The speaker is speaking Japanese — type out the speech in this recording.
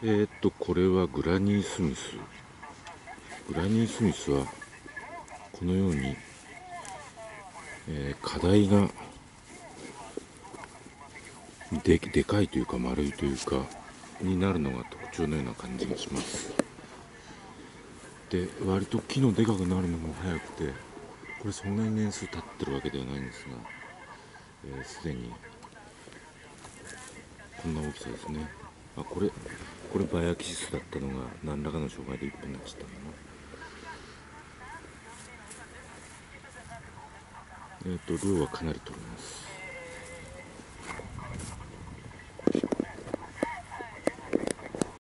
これはグラニースミス。グラニースミスはこのように、課題がでかいというか丸いというかになるのが特徴のような感じがします。で、割と木のでかくなるのも早くて、これそんなに年数経ってるわけではないんですが、すでにこんな大きさですね。これバイアキシスだったのが何らかの障害で一本になっちゃったんだな。量はかなり取れます。